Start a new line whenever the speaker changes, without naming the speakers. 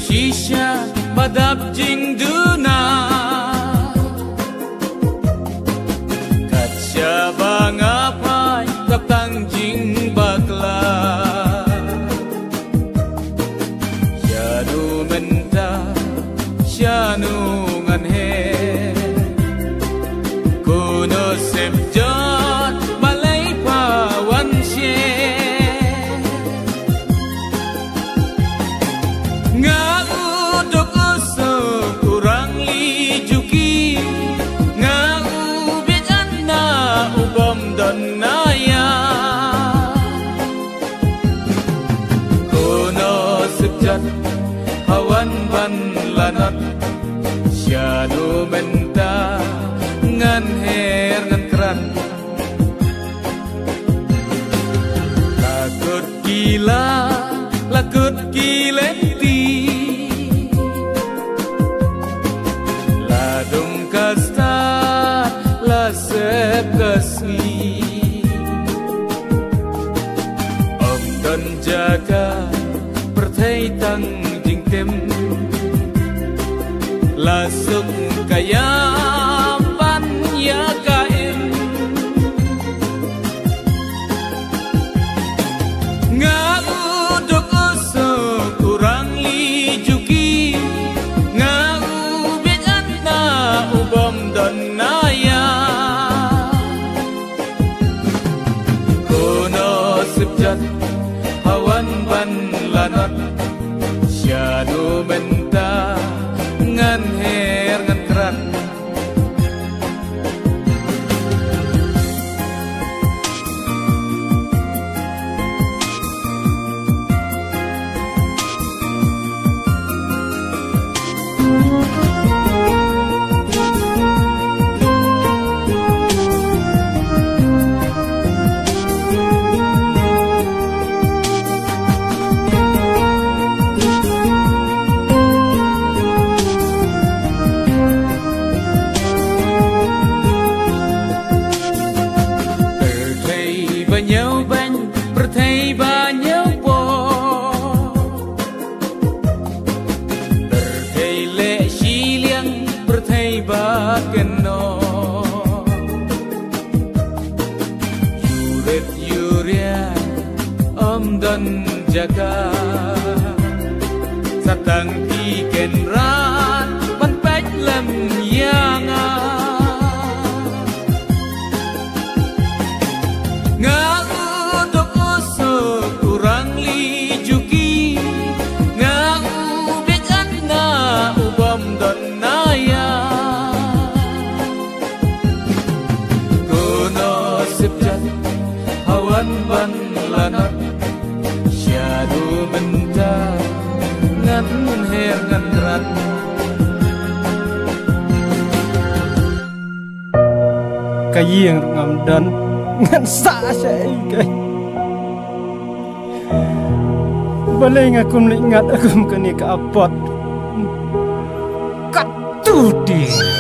shisha badap jing duna kaca bangapai kaptang jing bakla syanu menta syanu nganhe kuno sepjot balai pawan she ngauduk usuk kurang lijuki ngaubit anna ubom donaya kuno sepjot hawan ban lanat syanu menta ngan her ngan keran lakut kilenti ladung kasta lasep kasni om don jaga perthai tang jing tem lasuk kaya ya kain ngauduk usuk kurang lijuki ngaubit anna ubom donaya kuno sepjat hawan ban lanat syanu menta ngan her ngan keran jaga satang tiken ran ban pech lam yanga ngauduk usuk kurang lijuki ngaubit anna ubom donaya kuno sepjat hawan ban lanat syadu menta ngan her ngan rat
kayeng ngam dan ngan sa sai kai baleng aku ingat aku kini ke apot kat tu dia